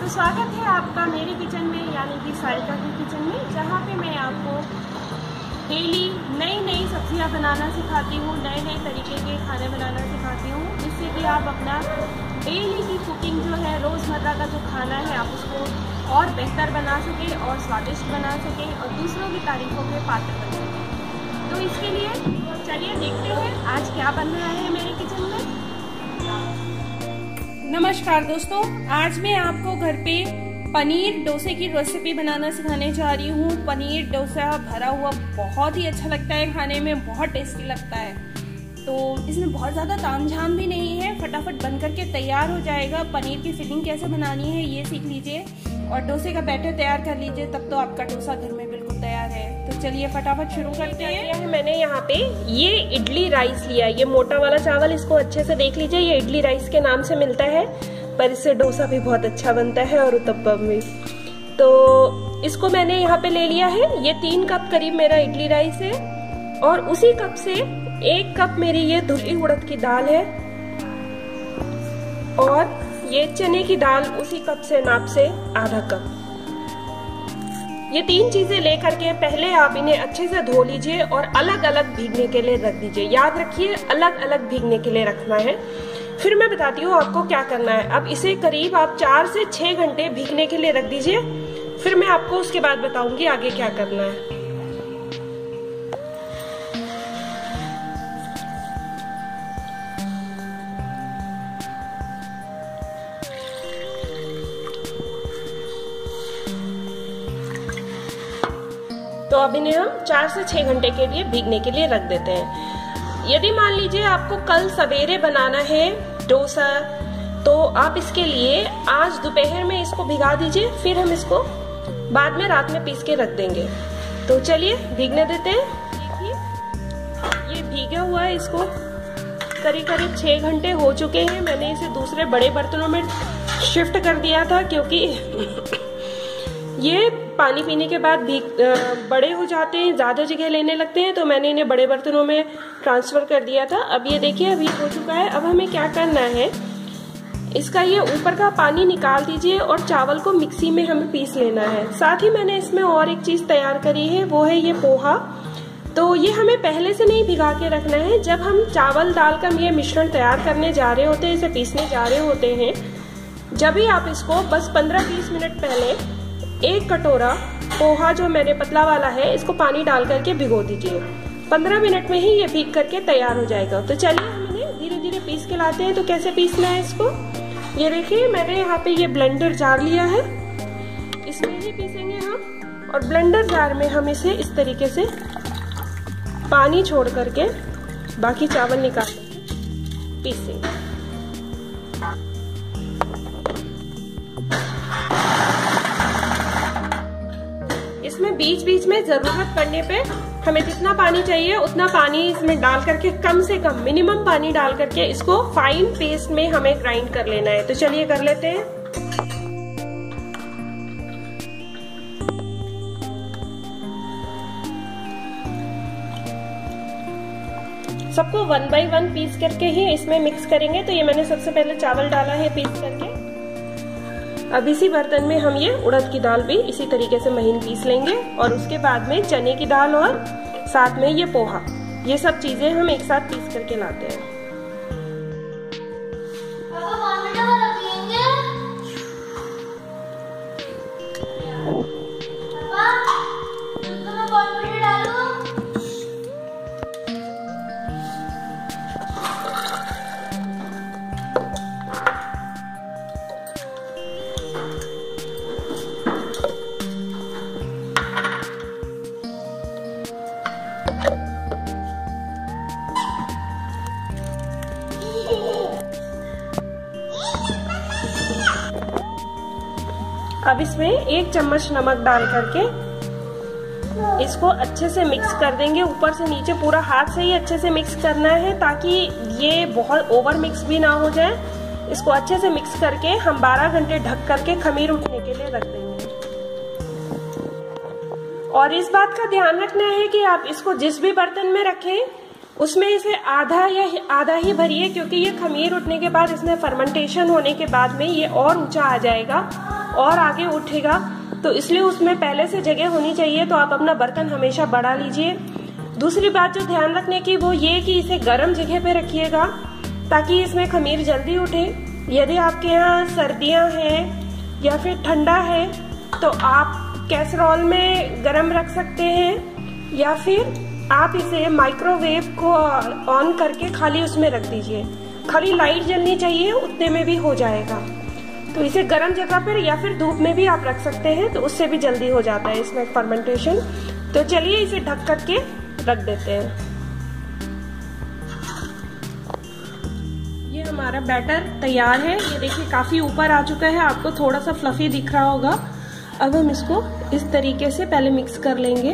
स्वागत है आपका मेरे किचन में, यानी कि सारिका के किचन में, जहाँ पे मैं आपको डेली नई नई सब्जियाँ बनाना सिखाती हूँ, नए नए तरीके के खाने बनाना सिखाती हूँ, जिससे कि आप अपना डेली की कुकिंग जो है, रोज़मर्रा का जो खाना है, आप उसको और बेहतर बना सकें और स्वादिष्ट बना सकें और दूसरों की तारीफों के पात्र बन सकें। तो इसके लिए चलिए देखते हैं आज क्या बन रहा है मेरे किचन में। नमस्कार दोस्तों, आज मैं आपको घर पे पनीर डोसे की रेसिपी बनाना सिखाने जा रही हूँ। पनीर डोसा भरा हुआ बहुत ही अच्छा लगता है, खाने में बहुत टेस्टी लगता है। तो इसमें बहुत ज़्यादा तामझाम भी नहीं है, फटाफट बन करके तैयार हो जाएगा। पनीर की फिलिंग कैसे बनानी है ये सीख लीजिए और डोसे का बैटर तैयार कर लीजिए, तब तो आपका डोसा घर में बिल्कुल तैयार है। तो चलिए फटाफट शुरू करते हैं। मैंने यहाँ पे ये इडली राइस लिया, ये मोटा वाला चावल, इसको अच्छे से देख लीजिए, ये इडली राइस के नाम से मिलता है, पर इससे डोसा भी बहुत अच्छा बनता है और उत्तपम भी। तो इसको मैंने यहाँ पे ले लिया है, ये 3 कप करीब मेरा इडली राइस है और उसी कप से 1 कप मेरी ये धुली उड़द की दाल है और ये चने की दाल उसी कप से नाप से आधा कप। ये 3 चीजें लेकर के पहले आप इन्हें अच्छे से धो लीजिए और अलग अलग भीगने के लिए रख दीजिए। याद रखिए अलग अलग भीगने के लिए रखना है। फिर मैं बताती हूँ आपको क्या करना है। अब इसे करीब आप 4 से 6 घंटे भीगने के लिए रख दीजिए, फिर मैं आपको उसके बाद बताऊंगी आगे क्या करना है। तो अब इन्हें हम 4 से 6 घंटे के लिए भीगने के लिए रख देते हैं। यदि मान लीजिए आपको कल सवेरे बनाना है डोसा, तो आप इसके लिए आज दोपहर में इसको भिगा दीजिए, फिर हम इसको बाद में रात में पीस के रख देंगे। तो चलिए भीगने देते हैं। देखिए ये भीगा हुआ है, इसको करीब करीब 6 घंटे हो चुके हैं। मैंने इसे दूसरे बड़े बर्तनों में शिफ्ट कर दिया था, क्योंकि ये पानी पीने के बाद बड़े हो जाते हैं, ज़्यादा जगह लेने लगते हैं, तो मैंने इन्हें बड़े बर्तनों में ट्रांसफ़र कर दिया था। अब ये देखिए अभी हो चुका है। अब हमें क्या करना है, इसका ये ऊपर का पानी निकाल दीजिए और चावल को मिक्सी में हमें पीस लेना है। साथ ही मैंने इसमें और एक चीज़ तैयार करी है, वो है ये पोहा। तो ये हमें पहले से नहीं भिगा के रखना है। जब हम चावल दाल का ये मिश्रण तैयार करने जा रहे होते हैं, इसे पीसने जा रहे होते हैं, जब भी आप इसको बस 15-20 मिनट पहले 1 कटोरा पोहा जो मैंने पतला वाला है, इसको पानी डाल करके भिगो दीजिए। 15 मिनट में ही ये भीग करके तैयार हो जाएगा। तो चलिए हम इन्हें धीरे धीरे पीस के लाते हैं। तो कैसे पीसना है इसको, ये देखिए मैंने यहाँ पे ये ब्लेंडर जार लिया है, इसमें ही पीसेंगे हम। और ब्लेंडर जार में हम इसे इस तरीके से पानी छोड़ करके बाकी चावल निकाल करके पीसेंगे। इसमें बीच बीच में जरूरत पड़ने पे हमें जितना पानी चाहिए उतना पानी इसमें डाल करके, कम से कम मिनिमम पानी डाल करके इसको फाइन पेस्ट में हमें ग्राइंड कर लेना है। तो चलिए कर लेते हैं। सबको 1 बाय 1 पीस करके ही इसमें मिक्स करेंगे। तो ये मैंने सबसे पहले चावल डाला है पीस करके। अब इसी बर्तन में हम ये उड़द की दाल भी इसी तरीके से महीन पीस लेंगे और उसके बाद में चने की दाल और साथ में ये पोहा, ये सब चीजें हम एक साथ पीस करके लाते हैं। अब इसमें 1 चम्मच नमक डाल करके इसको अच्छे से मिक्स कर देंगे, ऊपर से नीचे पूरा हाथ से ही अच्छे से मिक्स करना है, ताकि ये बहुत ओवर मिक्स भी ना हो जाए। इसको अच्छे से मिक्स करके हम 12 घंटे ढक करके खमीर उठने के लिए रख देंगे। और इस बात का ध्यान रखना है कि आप इसको जिस भी बर्तन में रखें उसमें इसे आधा ही भरिए, क्योंकि ये खमीर उठने के बाद इसमें फर्मेंटेशन होने के बाद में ये और ऊंचा आ जाएगा और आगे उठेगा, तो इसलिए उसमें पहले से जगह होनी चाहिए। तो आप अपना बर्तन हमेशा बढ़ा लीजिए। दूसरी बात जो ध्यान रखने की वो ये कि इसे गर्म जगह पे रखिएगा ताकि इसमें खमीर जल्दी उठे। यदि आपके यहाँ सर्दियाँ हैं या फिर ठंडा है तो आप कैसरोल में गर्म रख सकते हैं, या फिर आप इसे माइक्रोवेव को ऑन करके खाली उसमें रख दीजिए। खाली लाइट जलनी चाहिए, उतने में भी हो जाएगा। तो इसे गर्म जगह पर या फिर धूप में भी आप रख सकते हैं, तो उससे भी जल्दी हो जाता है इसमें फर्मेंटेशन। तो चलिए इसे ढक करके रख देते हैं। ये हमारा बैटर तैयार है। ये देखिए काफी ऊपर आ चुका है, आपको थोड़ा सा फ्लफी दिख रहा होगा। अब हम इसको इस तरीके से पहले मिक्स कर लेंगे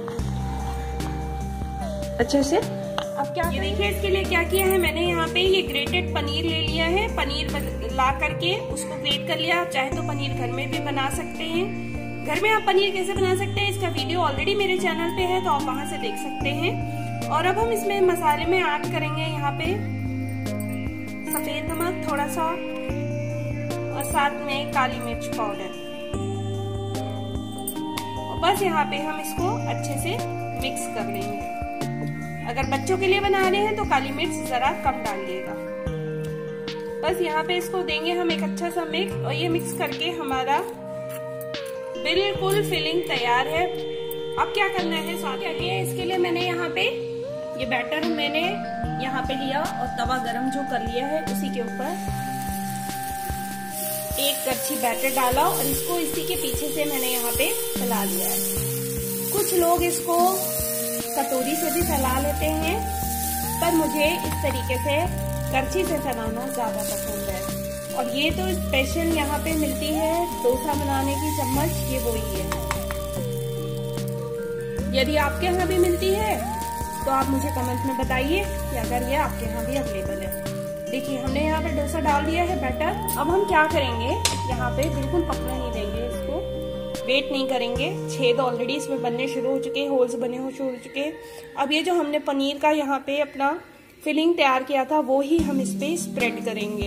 अच्छे से। अब क्या ये देखिए इसके लिए क्या किया है मैंने, यहाँ पे ये ग्रेटेड पनीर ले लिया है। पनीर ला करके उसको ग्रेट कर लिया। आप चाहे तो पनीर घर में भी बना सकते हैं। घर में आप पनीर कैसे बना सकते हैं इसका वीडियो ऑलरेडी मेरे चैनल पे है, तो आप वहां से देख सकते हैं। और अब हम इसमें मसाले में ऐड करेंगे यहाँ पे सफेद नमक थोड़ा सा और साथ में काली मिर्च पाउडर। और बस यहाँ पे हम इसको अच्छे से मिक्स कर लेंगे। अगर बच्चों के लिए बना रहे हैं तो काली मिर्च जरा कम डालिएगा। बस यहाँ पे इसको देंगे हम एक अच्छा सा मिक्स, और ये मिक्स करके हमारा बिल्कुल फिलिंग तैयार है। अब क्या करना है स्वाद क्या किया है, इसके लिए मैंने यहाँ पे ये बैटर मैंने यहाँ पे लिया और तवा गरम जो कर लिया है उसी के ऊपर एक कच्ची बैटर डाला और इसको इसी के पीछे से मैंने यहाँ पे फैला लिया है। कुछ लोग इसको कटोरी से भी फैला लेते हैं, पर मुझे इस तरीके से करछी से फैलाना ज्यादा पसंद है। और ये तो स्पेशल यहाँ पे मिलती है डोसा बनाने की चम्मच, ये वही है। यदि आपके यहाँ भी मिलती है तो आप मुझे कमेंट में बताइए कि अगर ये आपके यहाँ भी अवेलेबल है। देखिए हमने यहाँ पे डोसा डाल दिया है बैटर। अब हम क्या करेंगे, यहाँ पे बिल्कुल पकने नहीं देंगे इसको, वेट नहीं करेंगे। छेद ऑलरेडी इसमें बनने शुरू हो चुके हैं, होल्स बने हो शुरू हो चुके हैं। अब ये जो हमने पनीर का यहाँ पे अपना फिलिंग तैयार किया था वो ही हम इस पे स्प्रेड करेंगे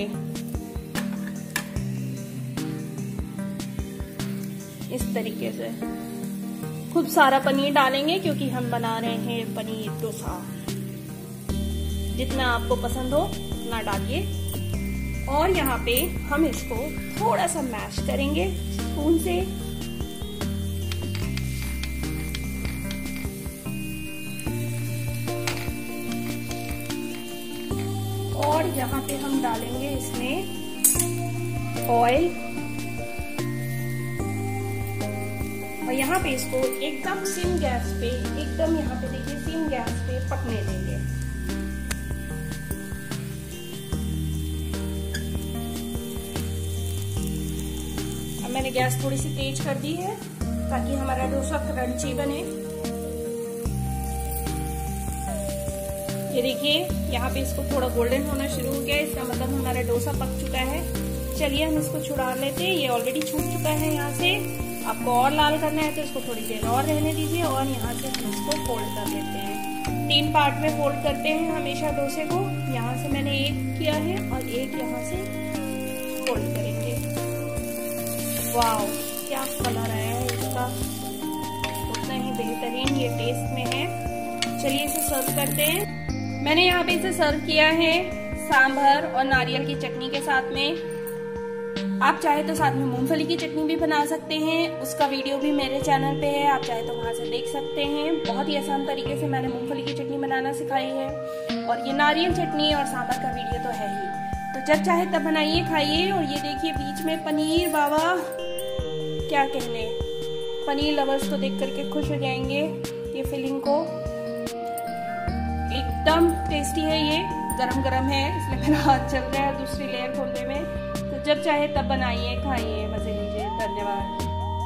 इस तरीके से। खूब सारा पनीर डालेंगे क्योंकि हम बना रहे हैं पनीर डोसा। जितना आपको पसंद हो उतना डालिए। और यहाँ पे हम इसको थोड़ा सा मैश करेंगे स्पून से। और यहाँ पे हम डालेंगे इसमें ऑयल, और यहाँ पे इसको एकदम सिम गैस पे, एकदम यहाँ पे देखिए सिम गैस पे पकने देंगे। अब मैंने गैस थोड़ी सी तेज कर दी है ताकि हमारा डोसा क्रंची बने। ये देखिए यहाँ पे इसको थोड़ा गोल्डन होना शुरू हो गया, इसका मतलब हमारा डोसा पक चुका है। चलिए हम इसको छुड़ा लेते हैं। ये ऑलरेडी छूट चुका है यहाँ से। आपको और लाल करना है तो इसको थोड़ी देर और रहने दीजिए। और यहाँ से हम इसको फोल्ड कर लेते हैं। 3 पार्ट में फोल्ड करते हैं हमेशा डोसे को। यहाँ से मैंने एक किया है और एक यहाँ से फोल्ड करेंगे। वाव, क्या कलर आया है इसका, उतना ही बेहतरीन ये टेस्ट में है। चलिए इसे सर्व करते हैं। मैंने यहाँ पे इसे सर्व किया है सांभर और नारियल की चटनी के साथ में। आप चाहे तो साथ में मूंगफली की चटनी भी बना सकते हैं, उसका वीडियो भी मेरे चैनल पे है, आप चाहे तो वहां से देख सकते हैं। बहुत ही आसान तरीके से मैंने मूंगफली की चटनी बनाना सिखाई है। और ये नारियल चटनी और सांभर का वीडियो तो है ही, तो जब चाहे तब बनाइए खाइए। और ये देखिए बीच में पनीर, बाबा क्या कहने, पनीर लवर्स तो देख करके खुश हो जाएंगे। ये फिलिंग को एकदम टेस्टी है। ये गरम गरम है इसलिए मेरा हाथ चल रहा है दूसरी लेयर खोलने में। तो जब चाहे तब बनाइए, खाइए, मजे लीजिए। धन्यवाद।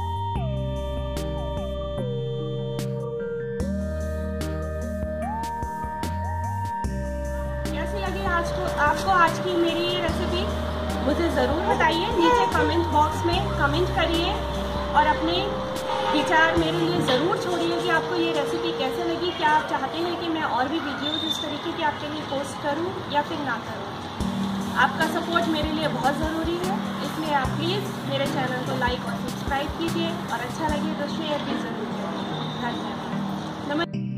कैसी लगी आपको आज की मेरी ये रेसिपी, मुझे जरूर बताइए। नीचे कमेंट बॉक्स में कमेंट करिए। और अपने विचार मेरे लिए ज़रूर छोड़िए कि आपको ये रेसिपी कैसे लगी। क्या आप चाहते हैं कि मैं और भी वीडियोज़ इस तरीके के आपके लिए पोस्ट करूँ या फिर ना करूँ। आपका सपोर्ट मेरे लिए बहुत ज़रूरी है, इसलिए आप प्लीज़ मेरे चैनल को लाइक और सब्सक्राइब कीजिए और अच्छा लगे तो शेयर भी ज़रूर करिए। धन्यवाद। नमस्कार।